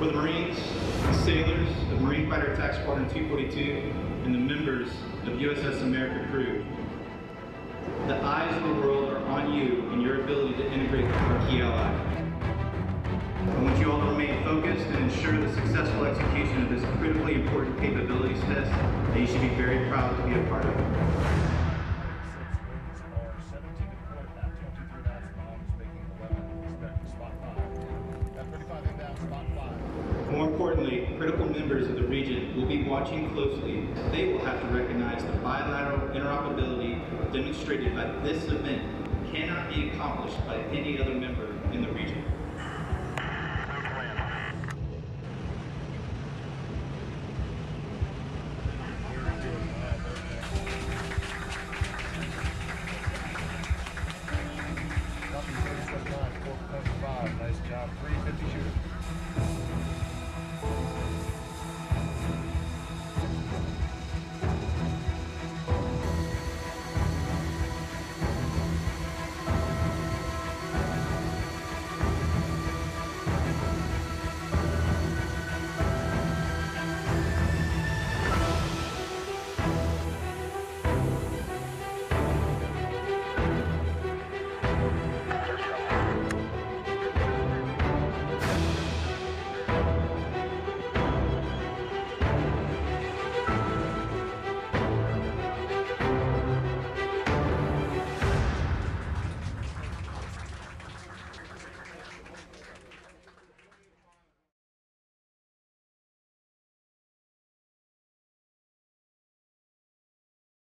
the Marines, the sailors of Marine Fighter Attack Squadron 242, and the members of USS America crew, the eyes of the world are on you and your ability to integrate our key ally. I want you all to remain focused and ensure the successful execution of this critically important capabilities test that you should be very proud to be a part of. More importantly, critical members of the region will be watching closely. They will have to recognize the bilateral interoperability demonstrated by this event cannot be accomplished by any other member in the region.